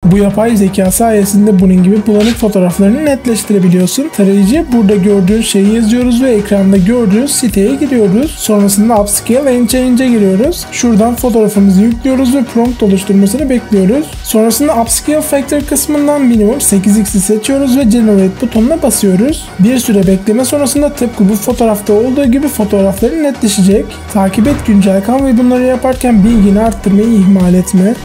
Bu yapay zeka sayesinde bunun gibi bulanık fotoğraflarını netleştirebiliyorsun. Tarayıcıya burada gördüğün şeyi yazıyoruz ve ekranda gördüğünüz siteye giriyoruz. Sonrasında Upscale and Change'e giriyoruz. Şuradan fotoğrafımızı yüklüyoruz ve prompt oluşturmasını bekliyoruz. Sonrasında Upscale Factor kısmından minimum 8x'i seçiyoruz ve Generate butonuna basıyoruz. Bir süre bekleme sonrasında tıpkı bu fotoğrafta olduğu gibi fotoğrafları netleşecek. Takip et, güncel kal ve bunları yaparken bilgini arttırmayı ihmal etme.